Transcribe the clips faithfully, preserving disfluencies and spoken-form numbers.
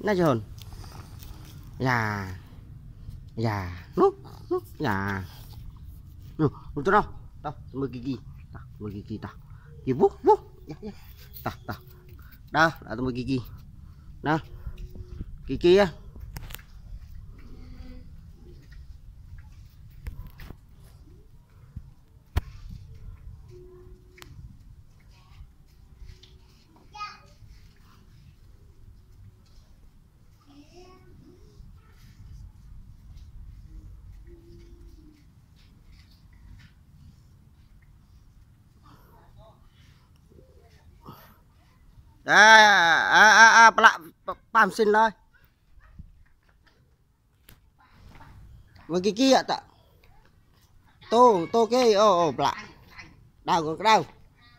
Nó chồn. Dạ. Dạ. Núp. Núp. Dạ. Núp. Núp đâu. Đâu. Mời Kiki. Đâu. Mời Kiki tao. Kiki vút. Vút. Dạ. Dạ. Tao. Tao. Đâu. Đã tao mời Kiki. Nào. Kiki á. À à à à bạ bám xin thôi. Mà cái kia tạ. Tô tô cái ô ô bạ. Đâu có đâu.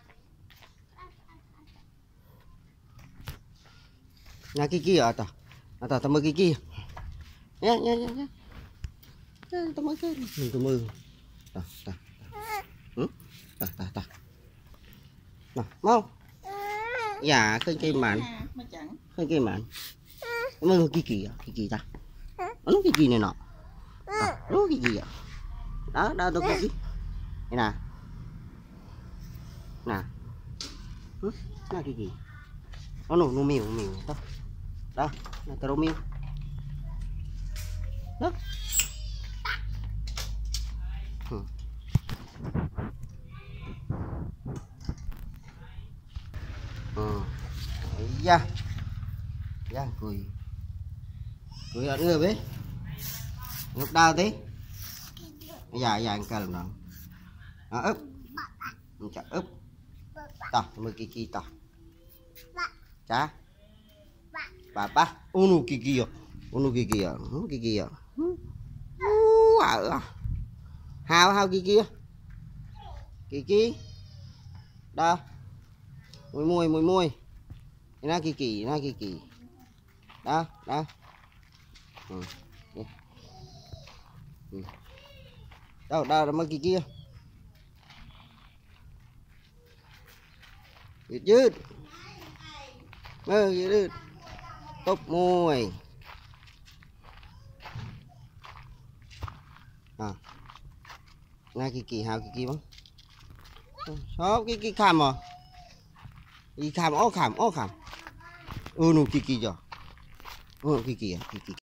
Nhà cái kia tạ. Tạ tạ mới cái kia. Nhá nhá nhá nhá. Tao mới cái. Mình tao mơ. Tạ tạ. Hử? Tạ tạ tạ. Nào, mau. Dạ khơi cây mặn khơi cây mặn mơ cái gì cái gì ta nó cái gì này nọ nó cái gì ạ đó đó tôi cái gì đây nè nè nó cái gì nó nổ nổ miêu miêu đó đó là tao miêu đó ừ da da cười cười ở người biết ngục đau tí dạ dạ anh cần nào nó úp chả úp tao mười Kiki tao chá bà ba unu Kiki à unu Kiki à Kiki à hao hao Kiki Kiki đó mùi mùi mùi mùi nó Kiki nó Kiki đó đó ừ. Ừ. đâu đâu mà Kiki dứt dứt mơ dứt tóc môi à na Kiki hao Kiki bắn số Kiki kham mà đi kham ó kham ó kham ừ nụ Kiki rồi ừ Kiki à Kiki